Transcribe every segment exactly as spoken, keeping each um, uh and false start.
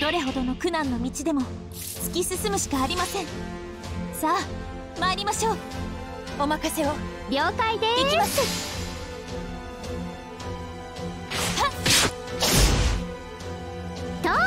どれほどの苦難の道でも突き進むしかありません。さあ参りましょう。お任せを。 了解でーす。 行きます。 とー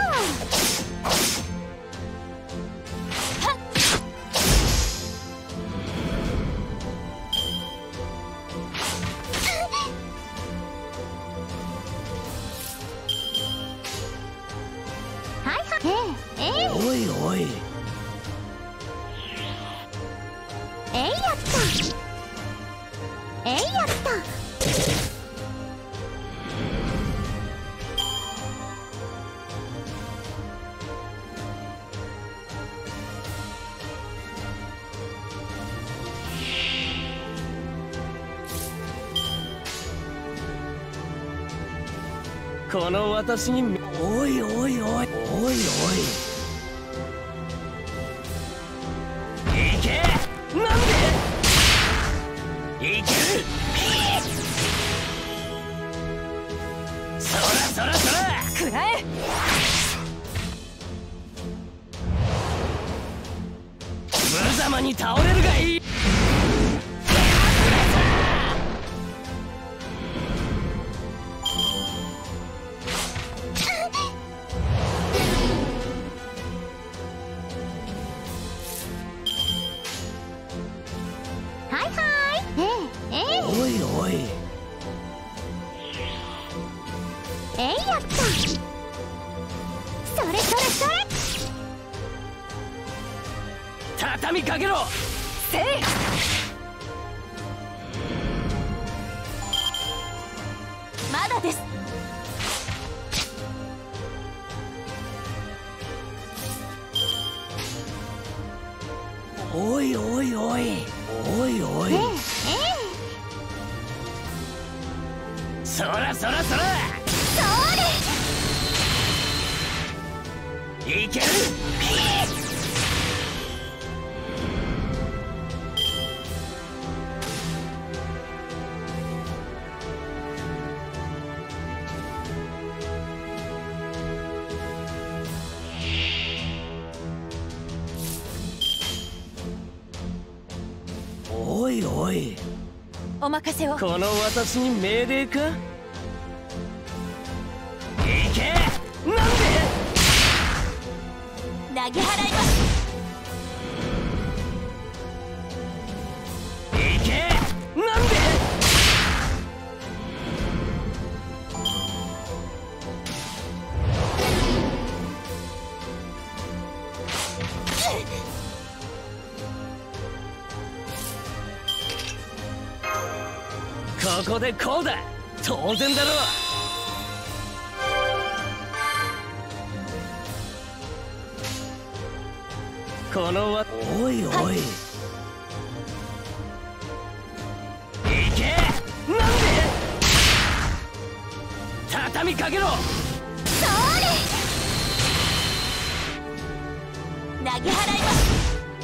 はいはい。ええええ。 おいおい。 えいやった。えいやった。 この私においおいおいおいおい。いけ。なんでいける。そらそらそらくらえ。 無様に倒れるがいい。 はいはい。ええええ。 おいおい。 えいやった。それそれそれ。 畳みかけろ。 せい。まだです。 おいおいおいおいおい。 ええええ。 そらそらそらそれ。 いける。おいおい。 お任せを。 この私に命令か。いけ。なん投げ払います。 でいけ。なんでここでこうだ。当然だろ。このわおいおい、はい、いけ。なんで畳みかけろ。 それ投げ払います。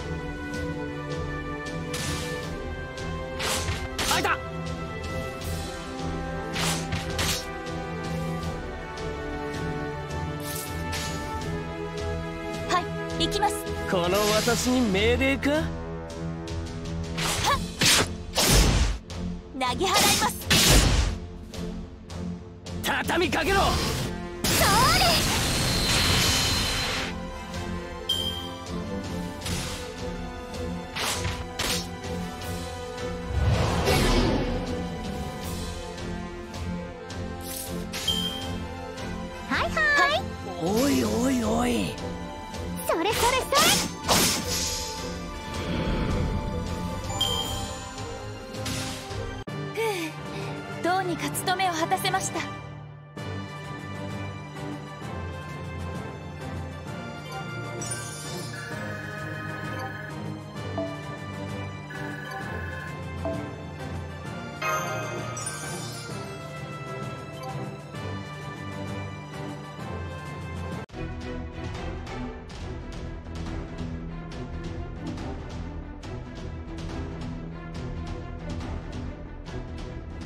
開いた。 行きます。 この私に命令か。はっ投げ払います。 畳みかけろ。 それはいはい、 おいおいおい。 それそれそれ。 ふう、どうにか務めを果たせました。